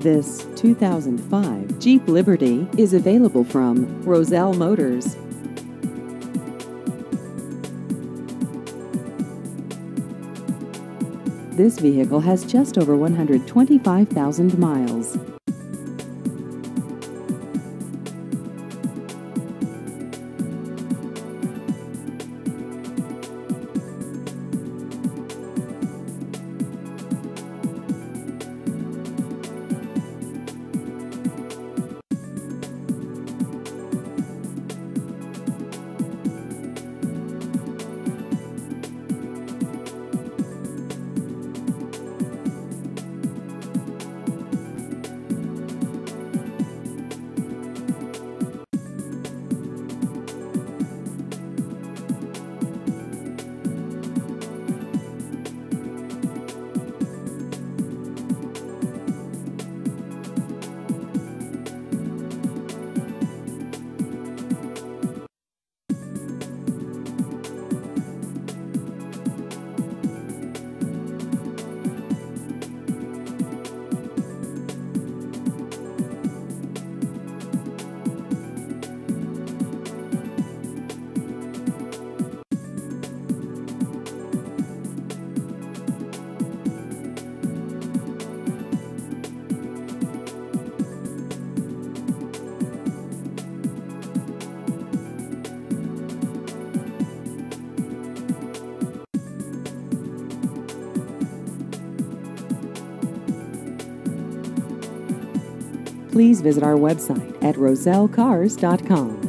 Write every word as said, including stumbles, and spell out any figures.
This two thousand five Jeep Liberty is available from Roselle Motors. This vehicle has just over one hundred twenty-five thousand miles. Please visit our website at roselle cars dot com.